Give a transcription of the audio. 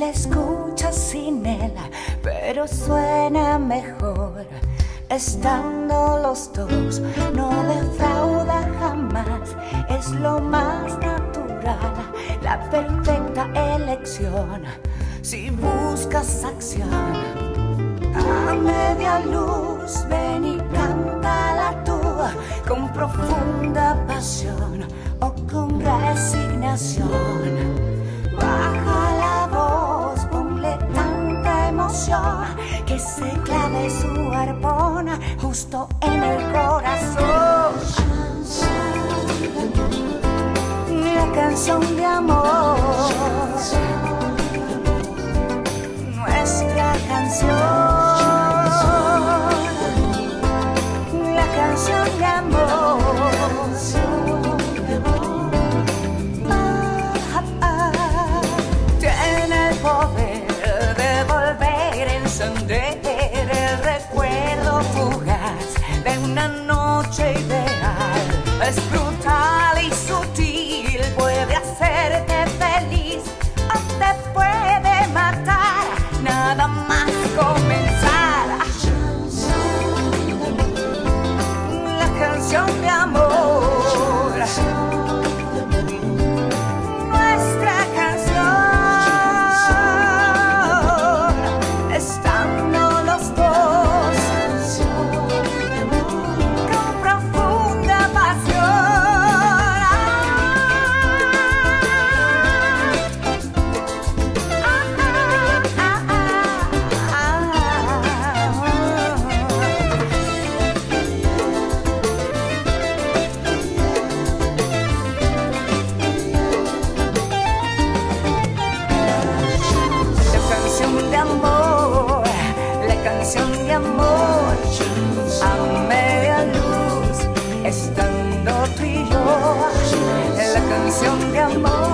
la escuchas sin él, pero suena mejor estando los dos. No defrauda jamás, es lo más natural, la perfecta elección. Si buscas acción, a media luz, ven y cántala tú, con profunda pasión o con resignación. Baja la voz, ponle tanta emoción, que se clave su arpón justo en el corazón. La canción de amor, nuestra canción. La canción de amor. Tiene el poder de volver a encender el recuerdo fugaz de una noche ideal. Es brutal y sutil, puede hacerte feliz o te puede matar, nada más comenzar. La canción de amor, nuestra canción, estando los dos con profunda pasión. La canción de amor, a media luz, estando tú y yo. La canción de amor.